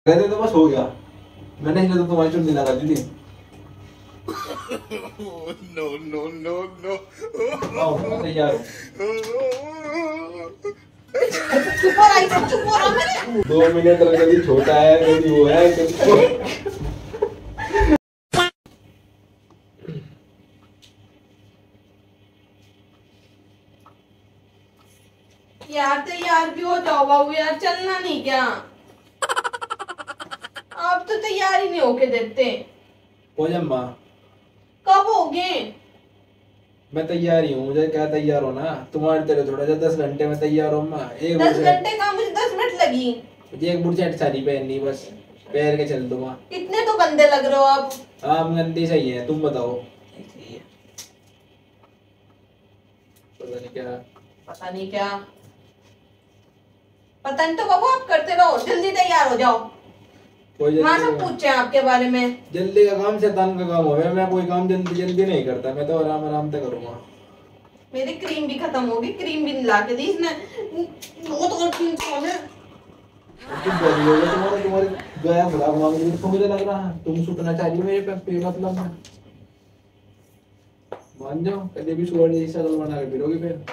कहते तो बस हो गया। मैंने इसलिए तो तुम्हारी चुन्नी लगा दी थी। No no no no. आओ तैयार चुप हो रहा मेरे। 2 मिनट कभी छोटा है कभी वो है कभी यार तैयार भी हो जाओ बाबू यार, चलना नहीं क्या? आप तो तैयार ही नहीं होके देते। हो जा माँ। कब होगे? मैं तैयार ही हूँ, मुझे क्या तैयार होना, तुम्हारे तेरे थोड़ा जा 10 घंटे में तैयार हो माँ। 10 घंटे का, मुझे 10 मिनट लगी। मुझे एक बुरशट साड़ी पहननी बस, पहन के चल दूंगा। इतने तो गंदे लग रहे हो आप। हाँ गंदी सही है, तुम बताओ। पता नहीं क्या पता नहीं क्या, पता नहीं तो बाबू आप करते रहो, जल्दी तैयार हो जाओ। वहाँ सब पूछे हैं आपके बारे में। जल्दी का काम शैतान का काम होगा, मैं कोई काम जल्दी जल्दी नहीं करता, मैं तो आराम आराम से करूंगा। मेरी क्रीम भी खत्म होगी, क्रीम भी ला के दी इसने। बहुत और क्रीम है। तुम्हारे गया बुला मुझे लग रहा है तुम सुटना चाहिए मेरे पे मतलब में। मान जाओ कभी भी सुअर जैसी शक्ल बना के फिरोगी फिर।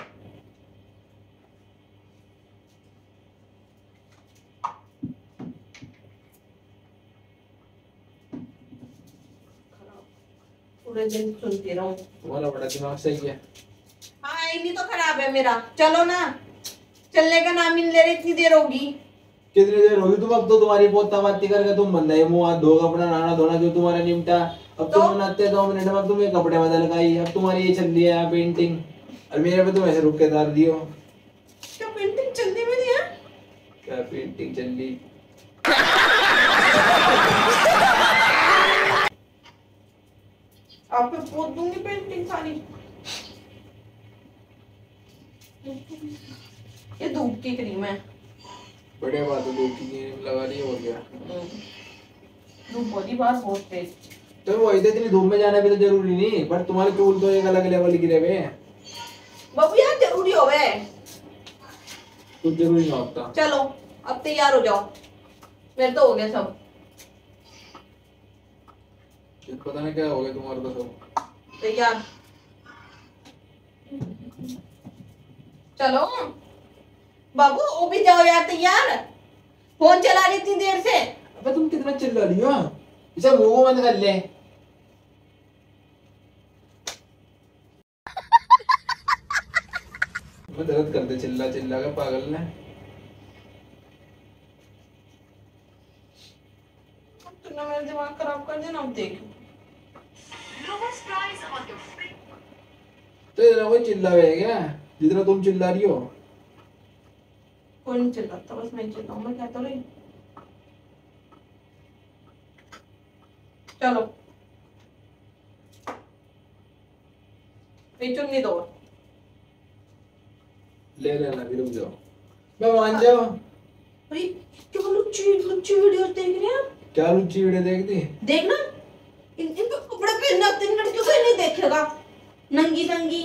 पूरे दिन सुनती रहूं। तुम्हारा बड़ा दिमाग सही है। हाँ इन्हीं तो खराब है मेरा। चलो ना, चलने का नाम ही नहीं ले रहे, इतनी देर होगी। कितनी देर होगी? तुम अब तो तुम्हारी पोता बाती करके तुम बंदा मुंह हाथ धो अपना नहाना धोना जो तुम्हारा निपटा। अब तो? तुम नहाते 2 मिनट में तुम्हें कपड़े बदल गई, अब तुम्हारी ये चल रही है पेंटिंग और मेरे पे तुम ऐसे रुक के डाल दियो। क्या पेंटिंग चलती मेरी है? क्या पेंटिंग चल रही? आप पे पोत दूंगी पेंटिंग सारी। ये धूप की क्रीम है। बढ़िया बात है, धूप की क्रीम लगा ली हो गया। धूप बड़ी बार बहुत तेज। तो वो इतनी धूप में जाना भी तो जरूरी नहीं, पर तुम्हारे चूल तो एक अलग लेवल गिरे हुए हैं। बाबू यार जरूरी हो गए। कुछ जरूरी नहीं होता। चलो अब तैयार हो जाओ, मेरे तो हो गया सब पता नहीं क्या हो गया तुम्हारे तो सब तैयार। चलो बाबू वो भी जाओ यार तैयार। फोन चला रही इतनी देर से। अबे तुम कितना चिल्ला रही हो? इसे मुंह को बंद कर ले। मैं दर्द कर दे चिल्ला चिल्ला का पागल ने। तूने मेरा दिमाग खराब कर दिया ना। अब देख तो इतना कोई चिल्ला है क्या जितना तुम चिल्ला रही हो? कोई नहीं चिल्लाता, बस मैं चिल्लाऊं। मैं क्या तो रही। चलो ये चुन्नी दो। ले लेना भी, रुक जाओ। मैं मान जाओ। भाई क्या लुच्ची लुच्ची वीडियोस देख रहे हैं आप? क्या लुच्ची वीडियो देखती? देखना इनके कपड़े पहनने आते हैं लड़कियों को, नहीं देखेगा नंगी नंगी।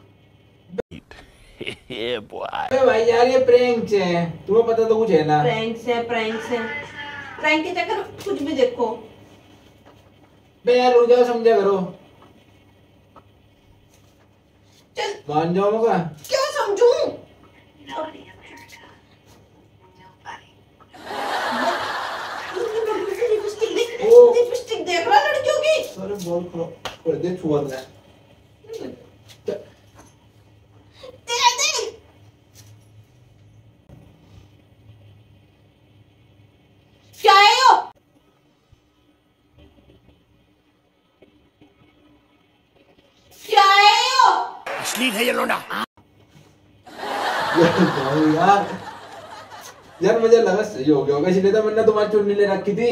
अबे भाई यार ये प्रैंक है, तुम्हें पता तो कुछ है ना। प्रैंक्स है, प्रैंक्स है, प्रैंक के चक्कर में कुछ भी देखो। बे यार रुक जाओ, समझा करो। चल मान जाओ मगा। क्या समझूं? लिपस्टिक देख रहा लड़कियों की। अरे बोल कर दे छुआ ले। क्या है यो? क्या है यो? अश्लील है ये लोना। यार यार मुझे लगा सही हो गया होगा, इसलिए तो मैंने तुम्हारी चुन्नी ले रखी थी।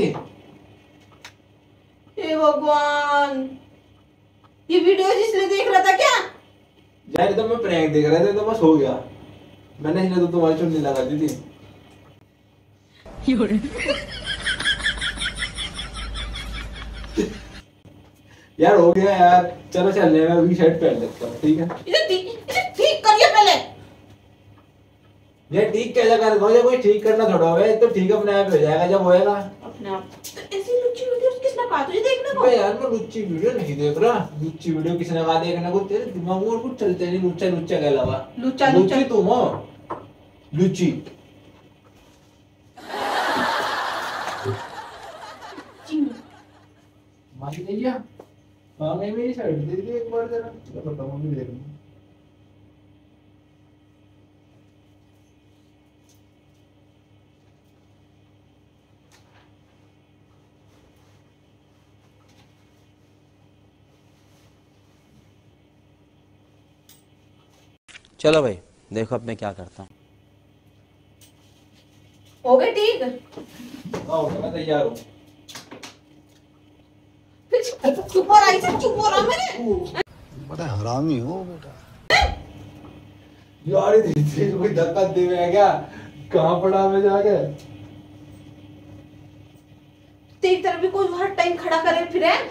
हे भगवान, ये वीडियो इसलिए देख रहा था क्या? यार तो मैं प्रैंक देख रहा था तो बस हो गया, मैंने इसलिए तो तुम्हारी चुन्नी लगा दी थी। यार हो गया यार, चलो चलने में अभी शर्ट पहन लेता हूँ, ठीक है? इसे ठीक करिए पहले। ये ठीक कैसे कर दो, ये कोई ठीक करना थोड़ा है, तो ठीक अपने आप हो जाएगा जब होएगा। अपने आप तो ऐसी लुच्ची वीडियोस किसने कहा तुझे देखने को? अबे यार मैं लुच्ची वीडियो नहीं देख रहा, लुच्ची वीडियो किसने कहा देखने को, तेरे दिमाग में और कुछ चलते नहीं, लुच्चा लुच्चा के अलावा। लुच्चा लुच्चा लुच्ची तुम हो, लुच्ची। मारी भैया हाँ मैं मेरी साइड दे दी एक बार जरा, क्या बताऊं मैं देख लूं। चलो भाई देखो अब मैं क्या करता हूँ। हो गए ठीक? आओ मैं तैयार हूँ। फिर चुप हो रहा है, चुप हो रहा मेरे। बड़ा हरामी हो बेटा। यार ये कोई धक्का दे में है क्या, कहाँ पड़ा मैं जाके। तेरी तरफ भी कोई हर टाइम खड़ा करे फिर है।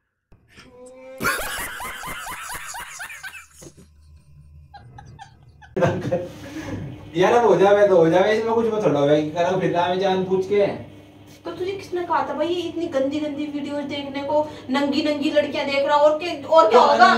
यार अब हो जावे तो हो जावे, इसमें कुछ मत थोड़ा होगा कि करो फिर मैं जान पूछ के। तो तुझे किसने कहा था भाई ये इतनी गंदी गंदी वीडियोस देखने को, नंगी नंगी लड़कियां देख रहा, और क्या होगा?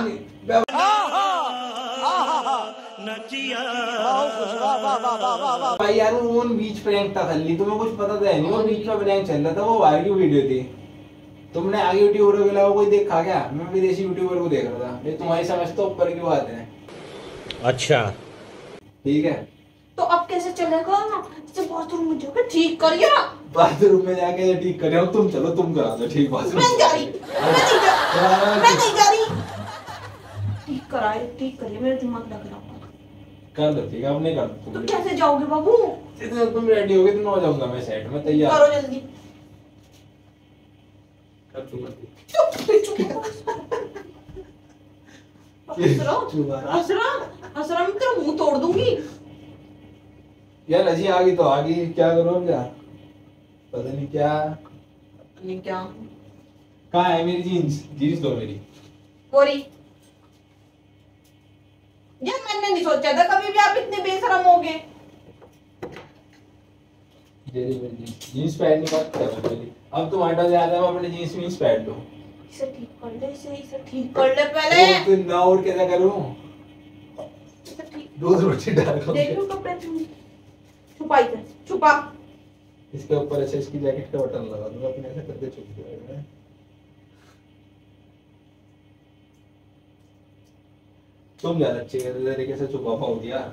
भाई यार वो बीच प्रैंक था खाली, तुम्हें कुछ पता था नहीं, वो बीच में प्रैंक चल रहा था, वो बाहर की वीडियो थी। तुमने आगे यूट्यूबर के अलावा कोई देखा क्या? मैं विदेशी यूट्यूबर को देख रहा था। ये तुम्हारी समझ तो ऊपर की बात है। अच्छा ठीक है तो अब कैसे चलेगा? बाथरूम में जाकर ठीक करिए। बाथरूम में जाके ठीक करे हो तुम, चलो तुम करा दो ठीक बाथरूम। मैं नहीं जा रही, मैं नहीं जा रही। ठीक कराए, ठीक करिए, मेरा दिमाग लग रहा है। कर दो ठीक है, अब नहीं कर तो तुम। कैसे जाओगे बाबू? इतने तुम रेडी हो गए तो मैं हो जाऊंगा, मैं सेट में तैयार। करो जल्दी। कर दूंगा। हंस रहा मैं तेरा मुंह तोड़ दूंगी। यार अजी आ गई तो आ गई, क्या करो अब यार, पता नहीं क्या। नहीं क्या? कहाँ है मेरी जीन्स? जीन्स दो मेरी। गोरी यार मैंने नहीं सोचा था कभी भी आप इतने बेशरम होगे। जीन्स पहनने की बात कर रहा मेरी। अब तुम हटा ज्यादा, मैं अपने जीन्स पहन लो। इसे ठीक कर ले, इसे ठीक कर ले पहले। तो ना और कैसा करूं? इसे ठीक रोज रोटी डाल कर देख लो कपड़े छुपाई कर, छुपा। इसके ऊपर ऐसे इसकी जैकेट का बटन लगा दूंगा, अपने ऐसे करके छुप जाएगा। तुम ज्यादा अच्छे तरीके से छुपा पाओगी यार।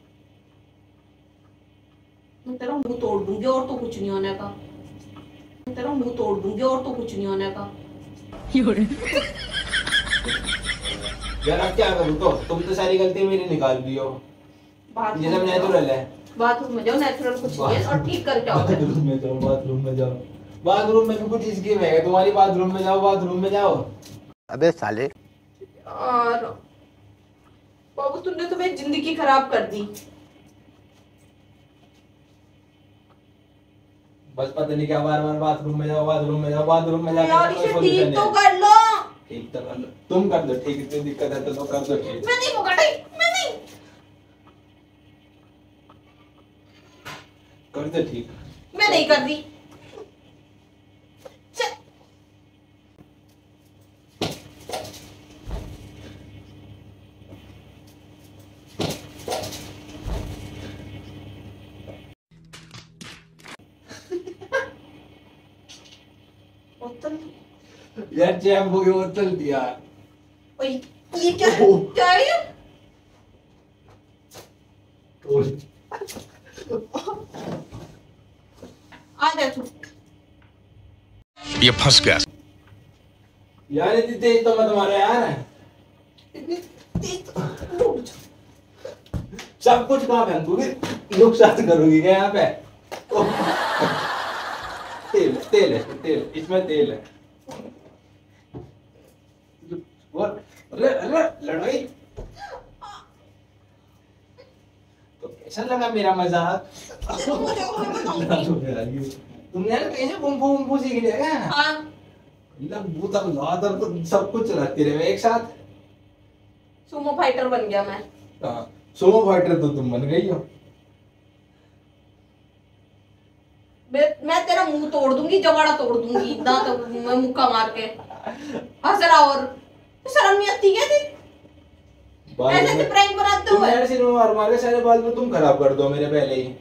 मैं तेरा मुंह तोड़ दूंगी और तो कुछ नहीं होने का। मैं तेरा मुंह तोड़ दूंगी और तो कुछ नहीं होने का। यार अब क्या करूं, तो तुम तो सारी गलती मेरी निकाल दी हो। ये सब नेचुरल है। बाथरूम में जाओ, नेचुरल कुछ नहीं है, और ठीक कर जाओ। बाथरूम में जाओ, बाथरूम में जाओ, बाथरूम में भी कुछ इसकी है तुम्हारी। बाथरूम में जाओ, बाथरूम में जाओ। अबे साले और बाबू तुमने तो मेरी जिंदगी खराब कर दी। बस पता नहीं क्या बार बार बाथरूम में जाओ, बाथरूम में जाओ, बाथरूम में जाके यार कोई इसे solution ठीक तो है। कर लो। ठीक तो कर लो, तुम कर दो ठीक, इतनी दिक्कत है तो कर दो ठीक। मैं नहीं पकड़ी, मैं नहीं कर दो ठीक। मैं नहीं कर रही। चल। बोतल यार चैम्पू की बोतल दिया। ओए ये क्या क्या है ये? आ जा तू। ये फंस गया। यार इतनी तेज तो मत मारो यार। इतनी तेज तो रुक जा। सब कुछ कहाँ फेंकोगी, नुकसान करोगी क्या यहाँ पे? तेल तेल है, तेल इसमें तेल है। अरे अरे लड़ाई तो कैसा लगा मेरा मजाक? तुमने यार कैसे कुंफू सीख लिया क्या? हाँ भूत लादर तो सब कुछ चलाती रहे एक साथ। सुमो फाइटर बन गया मैं। हाँ, सुमो फाइटर तो तुम बन गई हो। मैं तेरा मुंह तोड़ दूंगी, जबाड़ा तोड़ दूंगी दांत मैं मुक्का मार के। हंस रहा और शर्म नहीं आती क्या थी? ऐसे से प्रैंक बनाते तुम हुए यार सिर में मार मार के सारे बाल में तुम खराब कर दो मेरे पहले ही।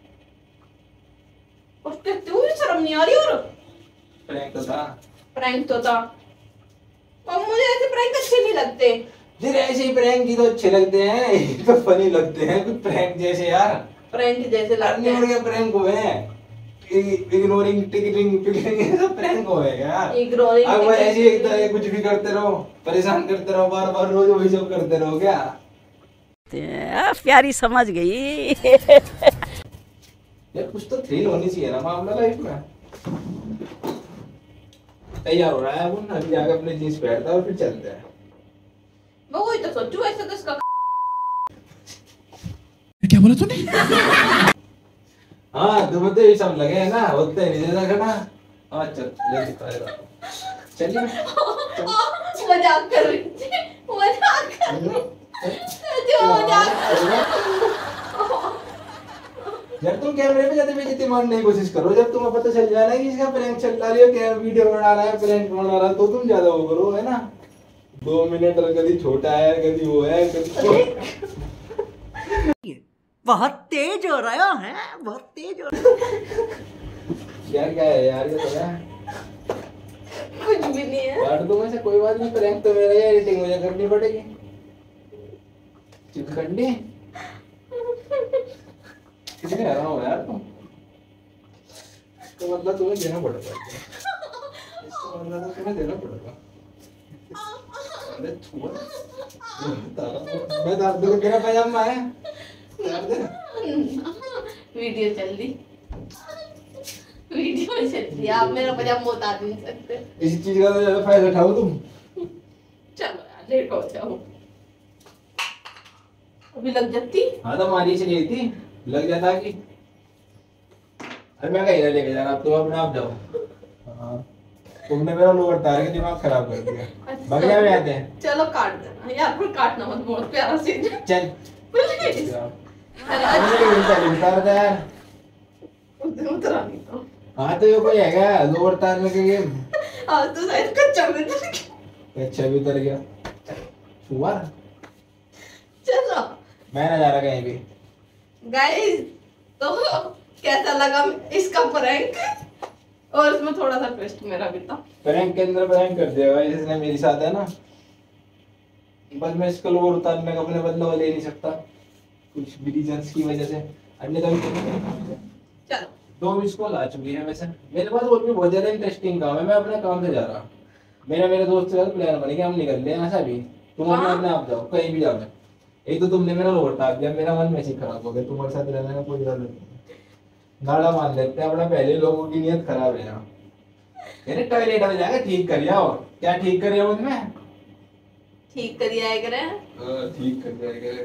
उसके तू भी शर्म नहीं आ रही? और प्रैंक तो था। प्रैंक तो था और मुझे ऐसे प्रैंक अच्छे नहीं लगते। फिर ऐसे ही प्रैंक ही तो अच्छे लगते हैं, ये तो फनी लगते हैं कुछ प्रैंक जैसे यार। प्रैंक जैसे लगते अन्य हैं। प्रैंक हुए हैं, इग्नोरिंग टिकटिंग पिकटिंग ये सब प्रैंक हुए हैं यार। Ignoring, अब वो ऐसे ही एक ticketing, तरह कुछ भी करते रहो, परेशान करते रहो, बार बार रोज वही सब करते रहो क्या? प्यारी समझ गई। यार कुछ तो थ्रिल होनी चाहिए ना मामला लाइफ में। तैयार हो रहा है अब, अभी जाके अपने जींस पहनता है और फिर चलते हैं। मैं वही तो सोचूं ऐसे तो इसका क्या बोला तूने? हाँ तुम्हें तो ये सब लगे है ना, होते नहीं देना करना। हाँ चल ले दिखाएगा, चलिए मजाक कर रही थी, मजाक कर रही थी, मजाक कर रही यार तुम कैमरे पे जाते बेइज्जती मारने की कोशिश करो, जब तुम्हें पता चल जाए ना कि इसका प्रैंक चल रहा है, क्या वीडियो बना रहा है, प्रैंक बना रहा है, तो तुम ज्यादा वो करो है ना। 2 मिनट और कभी छोटा है कभी वो है कभी बहुत तेज हो रहा है, बहुत तेज हो रहा है। यार क्या है यार, ये तो है कुछ भी नहीं है यार। तुम ऐसे कोई बात नहीं, प्रैंक तो मेरा ही एडिटिंग मुझे करनी पड़ेगी, चिकनी कितने आ रहा हो यार तुम। तो मतलब तुम्हें देना पड़ेगा, इसका मतलब तो तुम्हें देना पड़ेगा। अरे छुआ मैं दर्द को तेरा पैजामा है दर्द। वीडियो चल रही, वीडियो चल रही, आप मेरा पजामा उतार नहीं सकते। इस चीज का तो ज्यादा फायदा उठाओ तुम। चलो यार लेट हो जाओ, अभी लग जाती। हाँ तो मारी से गई थी, लग जाता कि अरे मैं कहीं ना लेके जाना, अब तुम अपने आप जाओ। हाँ तुमने मेरा लोअर तार के दिमाग खराब कर दिया। अच्छा। बगलिया में आते हैं, चलो काट देना यार, पर काटना मत, बहुत प्यारा सीन है। चल प्लीज उतार दे यार। उतरा नहीं तो हाँ तो ये कोई है क्या लोअर तार में के गेम? आज तो शायद कच्चा में चल गया। अच्छा भी उतर गया छुआ। चलो मैं ना जा रहा कहीं भी। गाइस, तो कैसा लगा इसका प्रैंक? और इसमें थोड़ा सा ट्विस्ट मेरा भी था। प्रैंक के अंदर प्रैंक कर दिया भाई इसने मेरे साथ है ना, बस मैं इसका लोअर उतारने का अपने बदला ले नहीं सकता कुछ भी रीजंस की वजह से, अन्यथा चलो 2 मिस कॉल आ चुकी है। वैसे मेरे पास और भी बहुत ज्यादा इंटरेस्टिंग काम है, मैं अपने काम से जा रहा। मेरे दोस्त के साथ प्लान बने कि हम निकल ले ऐसा भी, तुम अपने आप जाओ कहीं भी जाओ। एक तो तुमने मेरा लोअर उतार दिया, मेरा मन में से खराब हो गया, तुम्हारे साथ रहने का कोई जरूरत नहीं। गाड़ा मान लेते हैं अपना, पहले लोगों की नीयत खराब है यहाँ। मेरे टॉयलेट में जाकर ठीक कर आओ, क्या ठीक कर उसमें? ठीक करिए आए करे, ठीक कर दिया करे।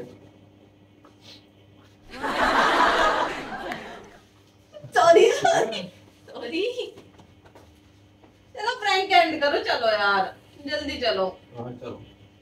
Sorry sorry sorry. चलो प्रैंक एंड करो, चलो यार जल्दी चलो। हाँ चलो।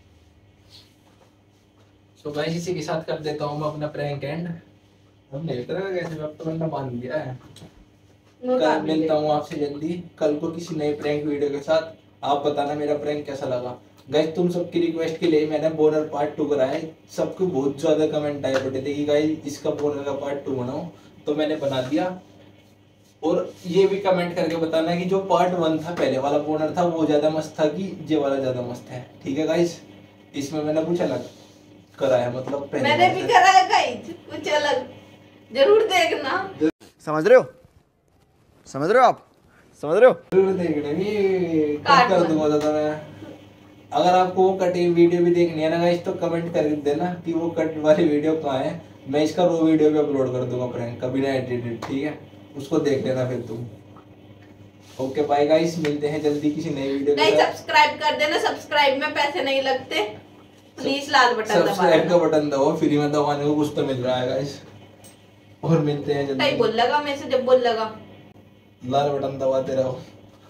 तो गाइस इसी के साथ कर देता हूँ मैं अपना प्रैंक एंड। अब नहीं तरह कैसे, अब तो मैंने मान दिया है। कल मिलता हूँ आपसे जल्दी, कल को किसी नए प्रैंक वीडियो के साथ। आप बताना मेरा प्रैंक कैसा लगा। गाइस तुम सबकी रिक्वेस्ट के लिए मैंने बोनर पार्ट 2 कराया है। सबको बहुत ज्यादा कमेंट आए पड़े थे कि गाइस इसका बोनर का पार्ट 2 बनाओ, तो मैंने बना दिया। और ये भी कमेंट करके बताना कि जो पार्ट 1 था पहले वाला बोनर था वो ज्यादा मस्त था कि ये वाला ज्यादा मस्त है। ठीक है गाइस, इसमें मैंने कुछ अलग कराया, मतलब पहले मैंने भी कराया गाइस कुछ अलग, जरूर देखना। समझ रहे हो? समझ रहे हो आप? समझ रहे हो? जरूर देखने भी कट कर दूंगा तो मैं। अगर आपको वो कटी वीडियो भी देखनी है ना गाइस, तो कमेंट कर देना कि वो कट वाली वीडियो कहाँ है। मैं इसका रो वीडियो भी अपलोड कर दूंगा प्रैंक का, बिना एडिटेड। ठीक है, उसको देख लेना फिर तुम। ओके बाय गाइस, मिलते हैं जल्दी किसी नई वीडियो गाइस सब्सक्राइब कर देना, सब्सक्राइब में पैसे नहीं लगते, प्लीज लाल बटन दबा सब्सक्राइब का देना। बटन दबाओ, फ्री में दबाने को कुछ तो मिल रहा है गाइस। और मिलते हैं कहीं बोल जल्दी, लगा मैं से जब बोल लगा। लाल बटन दबाते रहो।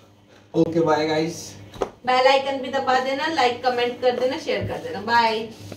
Okay bye guys. Bell icon भी दबा देना, लाइक कमेंट कर देना, शेयर कर देना। बाय।